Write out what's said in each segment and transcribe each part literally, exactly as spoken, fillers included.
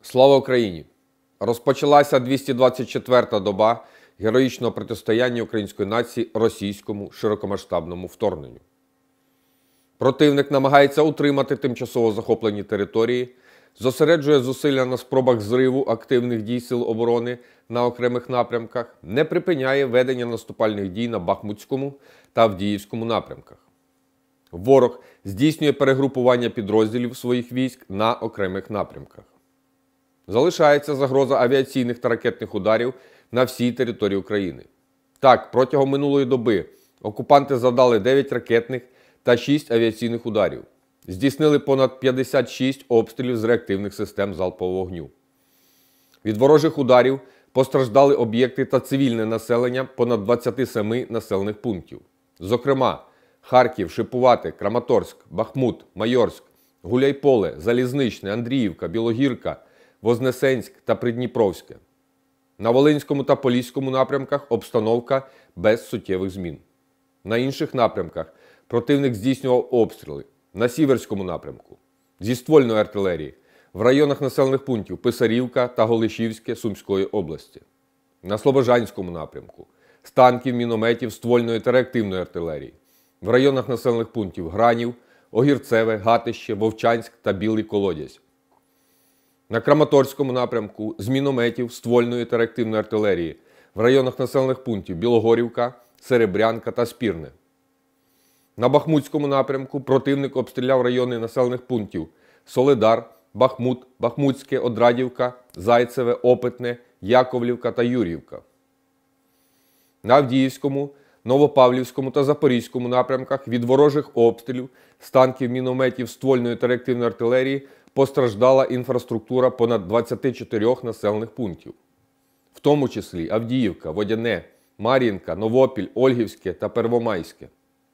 Слава Україні! Розпочалася двісті двадцять четверта доба героїчного протистояння української нації російському широкомасштабному вторгненню. Противник намагається утримати тимчасово захоплені території, зосереджує зусилля на спробах зриву активних дій Сил оборони на окремих напрямках, не припиняє ведення наступальних дій на Бахмутському та Авдіївському напрямках. Ворог здійснює перегрупування підрозділів своїх військ на окремих напрямках. Залишається загроза авіаційних та ракетних ударів на всій території України. Так, протягом минулої доби окупанти завдали дев'ять ракетних та шість авіаційних ударів. Здійснили понад п'ятдесят шість обстрілів з реактивних систем залпового вогню. Від ворожих ударів постраждали об'єкти та цивільне населення понад двадцяти семи населених пунктів. Зокрема, Харків, Шипувате, Краматорськ, Бахмут, Майорськ, Гуляйполе, Залізничне, Андріївка, Білогірка, Вознесенськ та Придніпровське. На Волинському та Поліському напрямках обстановка без суттєвих змін. На інших напрямках противник здійснював обстріли. На Сіверському напрямку зі ствольної артилерії в районах населених пунктів Писарівка та Голишівське Сумської області. На Слобожанському напрямку з танків, мінометів, ствольної та реактивної артилерії в районах населених пунктів Гранів, Огірцеве, Гатище, Вовчанськ та Білий Колодязь. На Краматорському напрямку з мінометів, ствольної та реактивної артилерії в районах населених пунктів Білогорівка, Серебрянка та Спірне. На Бахмутському напрямку противник обстріляв райони населених пунктів Солидар, Бахмут, Бахмутське, Одрадівка, Зайцеве, Опитне, Яковлівка та Юріївка. На Авдіївському, Новопавлівському та Запорізькому напрямках від ворожих обстрілів з танків, мінометів, ствольної та реактивної артилерії постраждала інфраструктура понад двадцяти чотирьох населених пунктів, в тому числі Авдіївка, Водяне, Мар'їнка, Новопіль, Ольгівське та Первомайське.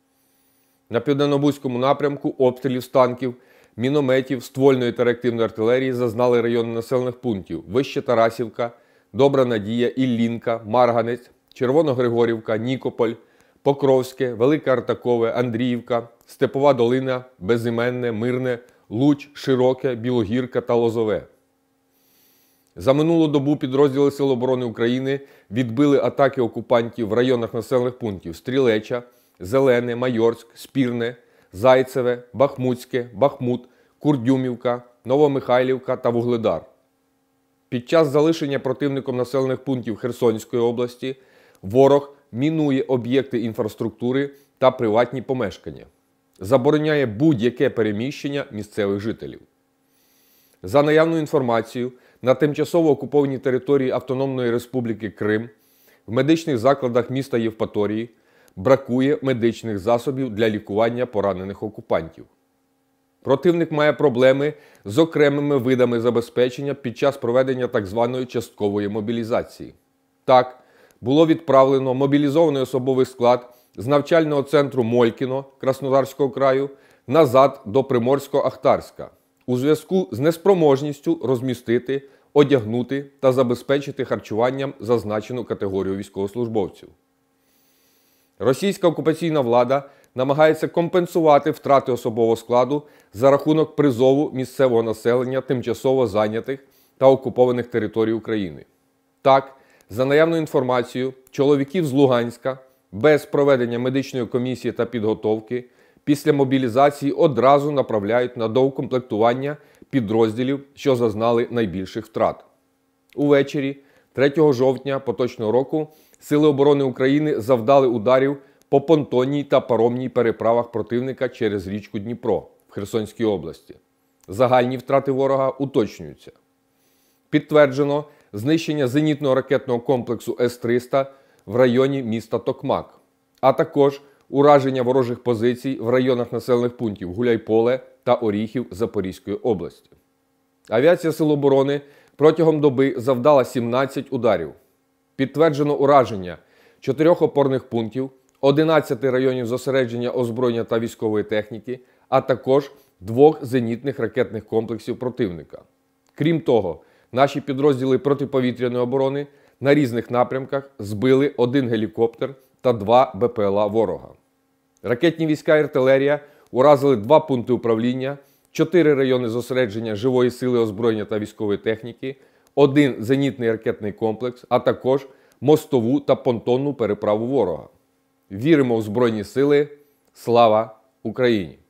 На Південнобузькому напрямку обстрілів з танків, мінометів, ствольної та реактивної артилерії зазнали райони населених пунктів Вище Тарасівка, Добра Надія, Іллінка, Марганець, Червоногригорівка, Нікополь, Покровське, Велике Артакове, Андріївка, Степова Долина, Безіменне, Мирне, Луч, Широке, Білогірка та Лозове. За минулу добу підрозділи Сил оборони України відбили атаки окупантів в районах населених пунктів Стрілеча, Зелене, Майорськ, Спірне, Зайцеве, Бахмутське, Бахмут, Курдюмівка, Новомихайлівка та Вугледар. Під час залишення противником населених пунктів Херсонської області ворог мінує об'єкти інфраструктури та приватні помешкання. Забороняє будь-яке переміщення місцевих жителів. За наявною інформацією, на тимчасово окупованій території Автономної Республіки Крим в медичних закладах міста Євпаторії бракує медичних засобів для лікування поранених окупантів. Противник має проблеми з окремими видами забезпечення під час проведення так званої часткової мобілізації. Так, було відправлено мобілізований особовий склад з навчального центру Молькіно Краснодарського краю назад до Приморсько-Ахтарська у зв'язку з неспроможністю розмістити, одягнути та забезпечити харчуванням зазначену категорію військовослужбовців. Російська окупаційна влада намагається компенсувати втрати особового складу за рахунок призову місцевого населення тимчасово зайнятих та окупованих територій України. Так, за наявною інформацією, чоловіків з Луганська без проведення медичної комісії та підготовки після мобілізації одразу направляють на доукомплектування підрозділів, що зазнали найбільших втрат. Увечері третього жовтня поточного року Сили оборони України завдали ударів по понтонній та паромній переправах противника через річку Дніпро в Херсонській області. Загальні втрати ворога уточнюються. Підтверджено знищення зенітного ракетного комплексу С триста в районі міста Токмак, а також ураження ворожих позицій в районах населених пунктів Гуляйполе та Оріхів Запорізької області. Авіація Сил оборони протягом доби завдала сімнадцять ударів. Підтверджено ураження чотирьох опорних пунктів, одинадцяти районів зосередження озброєння та військової техніки, а також двох зенітних ракетних комплексів противника. Крім того, наші підрозділи протиповітряної оборони на різних напрямках збили один гелікоптер та два БПЛА ворога. Ракетні війська і артилерія уразили два пункти управління чотири райони зосередження живої сили, озброєння та військової техніки, один зенітний ракетний комплекс, а також мостову та понтонну переправу ворога. Віримо в Збройні Сили. Слава Україні!